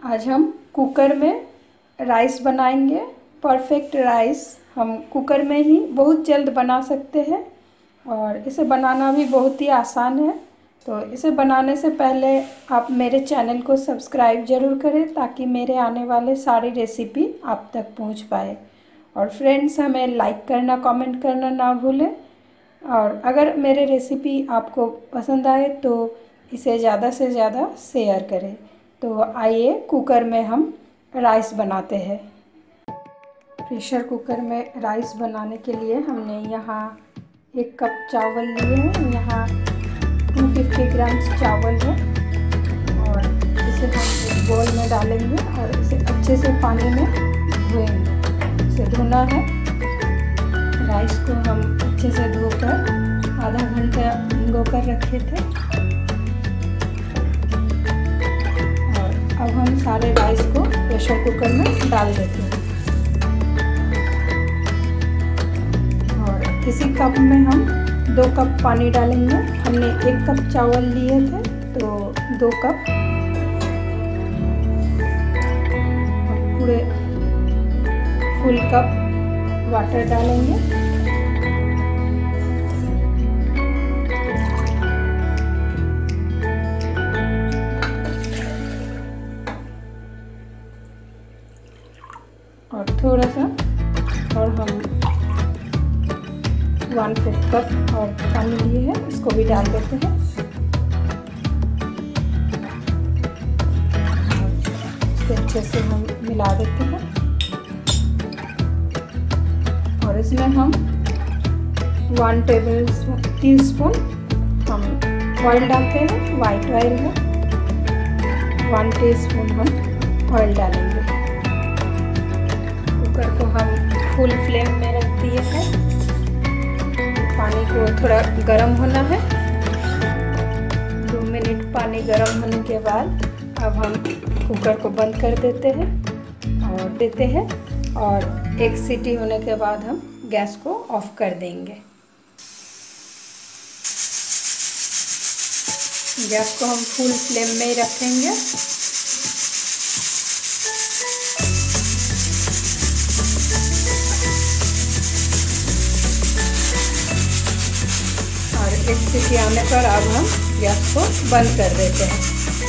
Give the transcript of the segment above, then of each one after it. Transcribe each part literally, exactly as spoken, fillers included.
आज हम कुकर में राइस बनाएंगे। परफेक्ट राइस हम कुकर में ही बहुत जल्द बना सकते हैं और इसे बनाना भी बहुत ही आसान है। तो इसे बनाने से पहले आप मेरे चैनल को सब्सक्राइब ज़रूर करें ताकि मेरे आने वाले सारी रेसिपी आप तक पहुंच पाए। और फ्रेंड्स, हमें लाइक करना, कमेंट करना ना भूलें। और अगर मेरे रेसिपी आपको पसंद आए तो इसे ज़्यादा से ज़्यादा शेयर करें। तो आइए कुकर में हम राइस बनाते हैं। प्रेशर कुकर में राइस बनाने के लिए हमने यहाँ एक कप चावल लिए हैं। यहाँ दो सौ पचास ग्राम चावल है और इसे हम एक बोल में डालेंगे और इसे अच्छे से पानी में धोएंगे। इसे धोना है। राइस को हम अच्छे से धोकर आधा घंटा भिगो कर रखे थे और अब हम सारे राइस को प्रेशर कुकर में डाल देते हैं। और इसी कप में हम दो कप पानी डालेंगे। हमने एक कप चावल लिए थे तो दो कप पूरे फुल कप वाटर डालेंगे। और थोड़ा सा और हम वन फोर्थ कप और पानी लिए हैं, इसको भी डाल देते हैं। इसको अच्छे से हम मिला देते हैं और इसमें हम वन टेबल टी स्पून हम ऑयल डालते हैं। वाइट ऑयल है। वन टीस्पून हम ऑयल डालेंगे। कुकर को हम फुल फ्लेम में रख दिए हैं। पानी को थोड़ा गर्म होना है। दो मिनट पानी गर्म होने के बाद अब हम कुकर को बंद कर देते हैं और देते हैं और एक सीटी होने के बाद हम गैस को ऑफ कर देंगे। गैस को हम फुल फ्लेम में ही रखेंगे। एक सीटी आने पर अब हम गैस को बंद कर देते हैं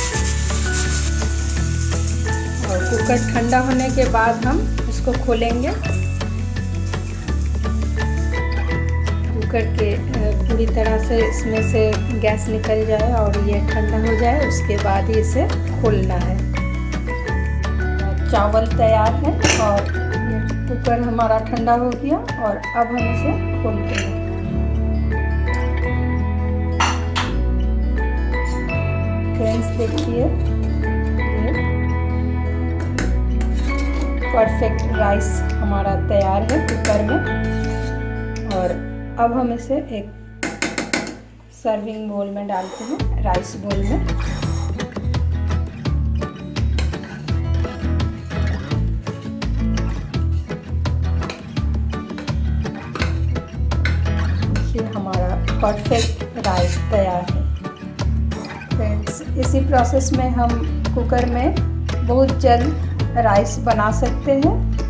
और कुकर ठंडा होने के बाद हम इसको खोलेंगे। कुकर के पूरी तरह से इसमें से गैस निकल जाए और ये ठंडा हो जाए, उसके बाद ही इसे खोलना है। चावल तैयार है और ये कुकर हमारा ठंडा हो गया और अब हम इसे खोलते हैं। फ्रेंड्स, देखिए ये परफेक्ट राइस हमारा तैयार है कुकर में। और अब हम इसे एक सर्विंग बोल में डालते हैं, राइस बोल में। ये हमारा परफेक्ट राइस तैयार है। फ्रेंड्स, इसी प्रोसेस में हम कुकर में बहुत जल्द राइस बना सकते हैं।